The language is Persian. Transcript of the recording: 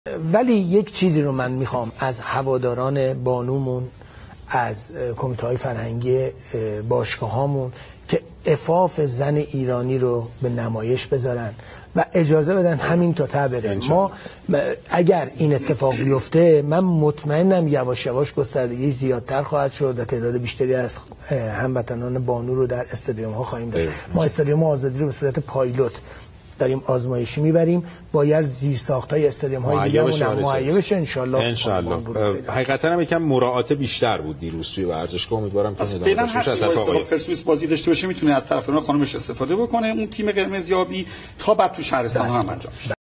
ولی یک چیزی رو من میخوام از هواداران بانومون، از کمیته‌های فرهنگی باشگاهامون که عفاف زن ایرانی رو به نمایش بذارن و اجازه بدن همین تا بره. ما اگر این اتفاق بیفته من مطمئنم یواش یواش گستردگی زیادتر خواهد شد و تعداد بیشتری از هموطنان بانو رو در استادیوم ها خواهیم داشت. ما استادیوم آزادی رو به صورت پایلوت داریم آزمایشی میبریم، باید زیرساخت‌های استادیوم های دیگه مهیا بشه ان شاء الله. حقیقتا هم یکم مراعات بیشتر بود دیروز توی ورزشگاه، امیدوارم که فعلا هر پرسپولیس بازی داشته باشه میتونه از طرفداران خانمش استفاده بکنه، اون تیم قرمزیابی تا بعد تو شهرستان هم انجام بشه.